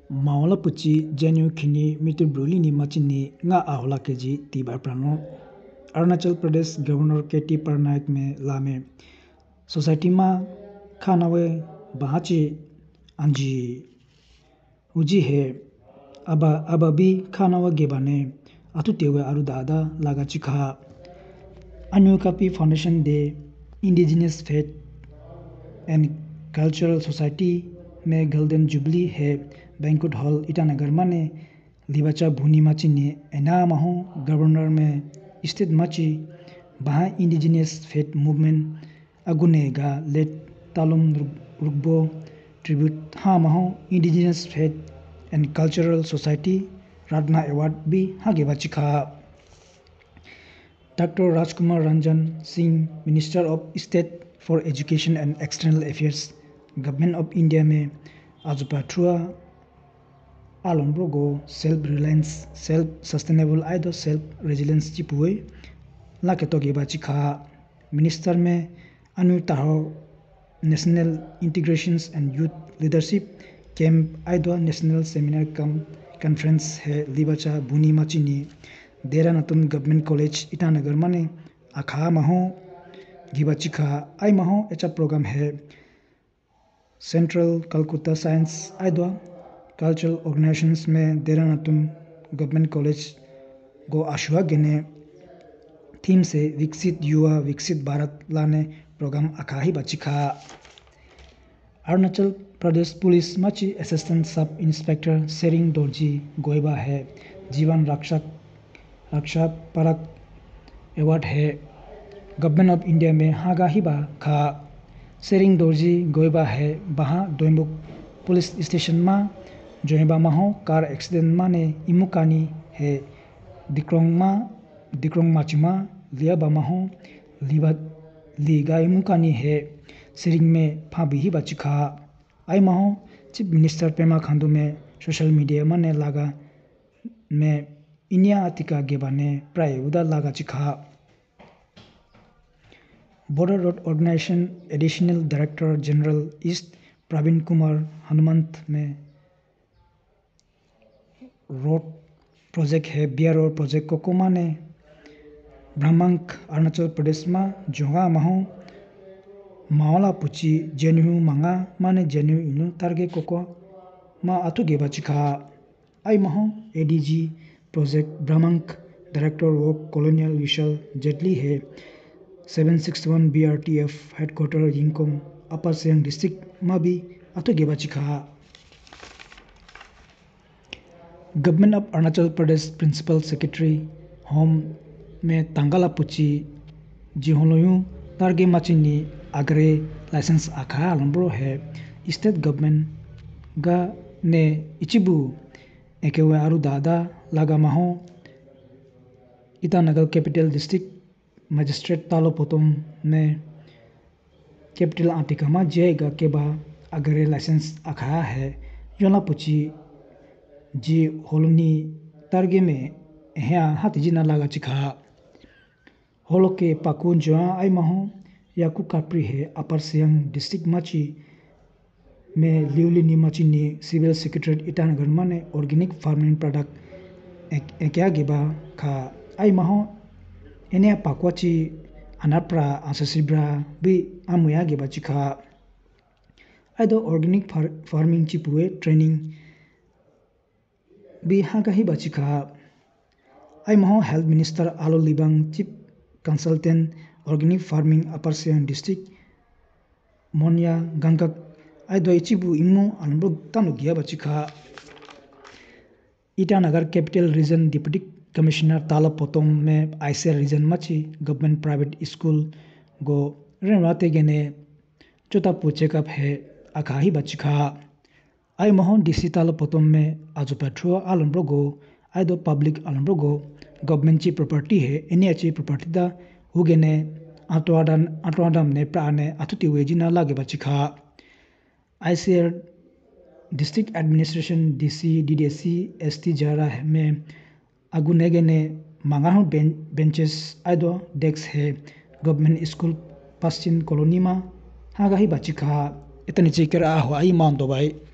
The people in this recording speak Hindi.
Maola puchi Jenu Kini Mitu Brulini Machini Nga Ahola Keji Tibar Prano Arunachal Pradesh Governor KT Parnaik में लामे सोसाइटी मा खानावे बाची अंजी उजी है अब भी खानावा गेबाने अतुतेवे अरुदादा लागाची खा अन्युकापी फाउंडेशन दे indigenous faith and cultural society में गोल्डन जुबली है बैंकुट हॉल ईटानगर माने लिबाचा भूनी माची ने एना माहो गवर्नर में स्टेट माची बहा इंडिजिनियस फेथ मूवमेंट अगुनेगा लेट तालुम रुकबो ट्रिब्यूट हा माहो indigenous faith and cultural society राधना अवार्ड भी हागे बाचिखा doctor Rajkumar Ranjan Singh minister of state for education and external affairs government of India में आजुपा थ्रुआ आलम्ब्रोगो सेल्फ रिलायंस सेल्फ सस्टेनेबल आइदो सेल्फ रेजिलेंस चिपुए लाके तोगे बाचिखा मिनिस्टर में अनुताहो national integrations and youth leadership camp आइदो नेशनल सेमिनार कम कॉन्फ्रेंस है लिबाचा बुनी माचिनी देरा नतुन गवर्नमेंट कॉलेज ईटानगर माने आखा माहो गिबाचिखा आई माहो एचा प्रोग्राम है सेंट्रल कलकत्ता साइंस आइदो कल्चरल ऑर्गेनाइजेशंस में देरा नतुन गवर्नमेंट कॉलेज गो आशुआ गेने थीम से विकसित युवा विकसित भारत लाने प्रोग्राम आखाही बाचिखा अरुणाचल प्रदेश पुलिस माची assistant sub inspector Tsering Dorji गोयबा है जीवन रक्षा परक अवार्ड है गवर्नमेंट ऑफ इंडिया में हागा हिबा खा सेरिंग दोरजी गोयबा है बहा दोइमुक पुलिस स्टेशन मा जोइबा माहो कार एक्सीडेंट माने इमुकानी है दिक्रोंग माचिमा लिया बामाहो लीगा इमुकानी है सेरिंग में फाबी ही बाचिखा आई माहो चीफ मिनिस्टर पेमा खांडू में सोशल मीडिया माने लागा में इनिया आतिका गेबाने प्राय उदा लागा चिखा border road organisation additional director general east Praveen Kumar Hanumant में रोड प्रोजेक्ट है बिया रोड प्रोजेक्ट को माने ब्रह्मांक अरुणाचल प्रदेश में जोगा माहो मावला पुची जेन्यू मांगा माने जेन्यू इनु तारगे कोको मा अतु गेबा चिखा आई माहो ADG project Brahmank director work colonel Vishal Jaitley है 761 BRTF headquarter Yingkiong upper Siang district में भी अतु गेबा चिखा government of Arunachal Pradesh principal secretary home में तांगाला पुची जिहोलोयू तारगे माचिनी आगरे लाइसेंस आखा आलम्ब्रो है स्टेट गवर्नमेंट गा ने इचिबू एकेवे आरु दादा लागा माहो Itanagar capital district magistrate Talo Potom में कैपिटल आटिकामा जाएगा के बा अगरे लाइसेंस आखा है योला पुची जी होलनी तारगे में यहाँ हाथी जी ना लगा चिखा होलो के पाकुन जो आई माहो याकू काप्री है अपर सियांग डिस्ट्रिक्ट माची में लिउलिनी माची ने सिविल सेक्रेटरी ईटानगर माने ऑर्गेनिक फार्मिंग प्रोडक्ट क्या गेबा खा आई माहो एने पाकुची अनाप्रा आससिब्रा भी आमुया गेबा चिखा आइदो ऑर्गेनिक फार्मिंग चिपुए ट्रेनिंग भी हागा ही बाचिखा आई माहो health minister Alo Libang chief consultant organic farming upper Siang district मोनिया गंगक आइदो इचिबु इमु अनब्रो तानु गिया बाचिखा Itanagar capital region deputy commissioner Tala Potom में आईसीआर रीजन माची गवर्नमेंट प्राइवेट स्कूल गो रेवाते गेने चोता चेकअप है आखाही बाचिखा आई मोहन डीसी ताला पोतोम में आजुपाथ्रो आलम्ब्रो गो आइदो पब्लिक आलम्ब्रो गो गवर्नमेंट ची प्रॉपर्टी है इन्हीं अच्छी प्रॉपर्टी दा हुगेने आटवाडम ने प्राणे अथुति वेजिना लागे बाचिखा ICR district administration DC DDSC ST जारा में अगुनेगे ने मांगाहो बेंचेस आइदो डेस्क है गवर्नमेंट स्कूल पश्चिम कॉलोनी में हागा ही बाचिखा इतनी चीकर आ हो आई मान दो भाई